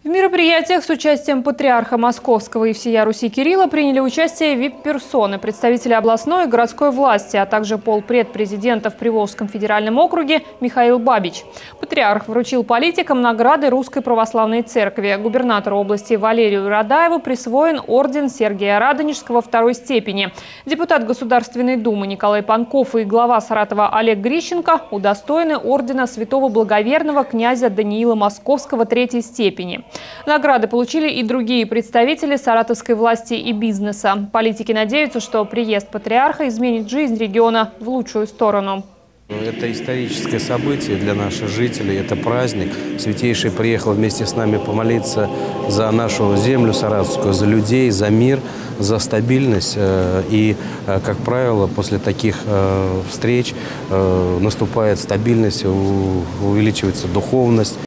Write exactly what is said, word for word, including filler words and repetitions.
В мероприятиях с участием патриарха Московского и всея Руси Кирилла приняли участие вип-персоны, представители областной и городской власти, а также полпред президента в Приволжском федеральном округе Михаил Бабич. Патриарх вручил политикам награды Русской православной церкви. Губернатору области Валерию Радаеву присвоен орден Сергия Радонежского второй степени. Депутат Государственной Думы Николай Панков и глава Саратова Олег Грищенко удостоены ордена святого благоверного князя Даниила Московского третьей степени. Награды получили и другие представители саратовской власти и бизнеса. Политики надеются, что приезд патриарха изменит жизнь региона в лучшую сторону. Это историческое событие для наших жителей, это праздник. Святейший приехал вместе с нами помолиться за нашу землю саратовскую, за людей, за мир, за стабильность. И, как правило, после таких встреч наступает стабильность, увеличивается духовность.